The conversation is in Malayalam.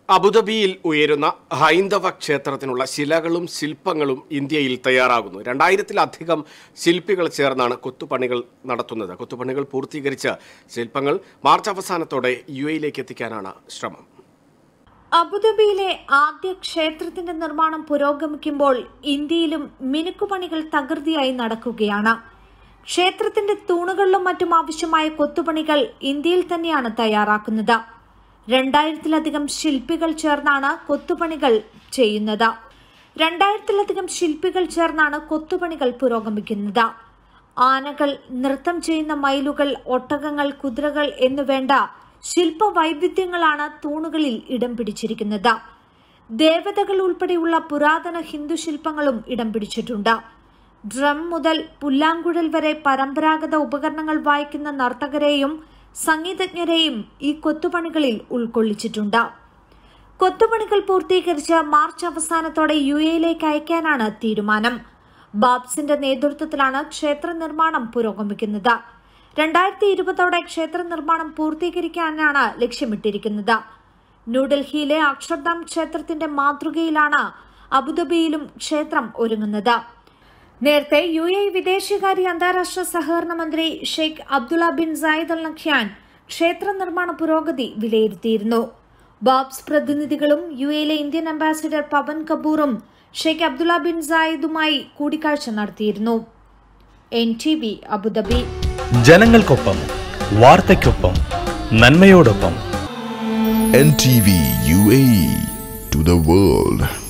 അബുദാബിയിൽ ഉയരുന്ന ഹൈന്ദവ ക്ഷേത്രത്തിനുള്ള ശിലകളും ശില്പങ്ങളും ഇന്ത്യയിൽ തയ്യാറാകുന്നു. 2000-ലധികം ശില്പികൾ ചേർന്നാണ് കൊത്തുപണികൾ നടത്തുന്നത്. കൊത്തുപണികൾ പൂർത്തീകരിച്ച ശില്പങ്ങൾ മാർച്ച് അവസാനത്തോടെ യുഎഇയിലേക്ക് എത്തിക്കാനാണ് ശ്രമം. അബുദാബിയിലെ ആദ്യ ക്ഷേത്രത്തിന്റെ നിർമ്മാണം പുരോഗമിക്കുമ്പോൾ ഇന്ത്യയിലും മിനുക്കുപണികൾ തകൃതിയായി നടക്കുകയാണ്. ക്ഷേത്രത്തിന്റെ തൂണുകളിലും മറ്റും ആവശ്യമായ കൊത്തുപണികൾ ഇന്ത്യയിൽ തന്നെയാണ് തയ്യാറാക്കുന്നത്. 2000-ലധികം ശില്പികൾ ചേർന്നാണ് കൊത്തുപണികൾ ചെയ്യുന്നത്. 2000-ലധികം ശില്പികൾ ചേർന്നാണ് കൊത്തുപണികൾ പുരോഗമിക്കുന്നത്. ആനകൾ, നൃത്തം ചെയ്യുന്ന മയിലുകൾ, ഒട്ടകങ്ങൾ, കുതിരകൾ എന്നുവേണ്ട ശില്പ വൈവിധ്യങ്ങളാണ് തൂണുകളിൽ ഇടം പിടിച്ചിരിക്കുന്നത്. ദേവതകൾ ഉൾപ്പെടെയുള്ള പുരാതന ഹിന്ദു ശില്പങ്ങളും ഇടം പിടിച്ചിട്ടുണ്ട്. ഡ്രം മുതൽ പുല്ലാങ്കുഴൽ വരെ പരമ്പരാഗത ഉപകരണങ്ങൾ വായിക്കുന്ന നർത്തകരെയും സംഗീതജ്ഞരെയും ഈ കൊത്തുപണികളിൽ ഉൾക്കൊള്ളിച്ചിട്ടുണ്ട്. കൊത്തുപണികൾ പൂർത്തീകരിച്ച് മാർച്ച് അവസാനത്തോടെ യുഎഇയിലേക്ക് അയക്കാനാണ് തീരുമാനം. ബാബ്സിന്റെ നേതൃത്വത്തിലാണ് ക്ഷേത്ര നിർമ്മാണം പുരോഗമിക്കുന്നത്. 2020ഓടെ ക്ഷേത്ര നിർമ്മാണം പൂർത്തീകരിക്കാനാണ് ലക്ഷ്യമിട്ടിരിക്കുന്നത്. ന്യൂഡൽഹിയിലെ അക്ഷർധാം ക്ഷേത്രത്തിന്റെ മാതൃകയിലാണ് അബുദാബിയിലും ക്ഷേത്രം ഒരുങ്ങുന്നത്. നേരത്തെ യുഎഇ വിദേശകാര്യ അന്താരാഷ്ട്ര സഹകരണ മന്ത്രി Sheikh Abdullah bin Zayed Al Nahyan ക്ഷേത്ര നിർമ്മാണ പുരോഗതി വിലയിരുത്തിയിരുന്നു. ബാബ്സ് പ്രതിനിധികളും യുഎഇയിലെ ഇന്ത്യൻ അംബാസിഡർ പവൻ കപൂറും ഷെയ്ഖ് അബ്ദുള്ള ബിൻ സായിദുമായി കൂടിക്കാഴ്ച നടത്തിയിരുന്നു. NTV Abu Dhabi. ജനങ്ങൾക്കൊപ്പം, വാർത്തയ്ക്കൊപ്പം, നന്മയോടൊപ്പം. NTV UAE to the world.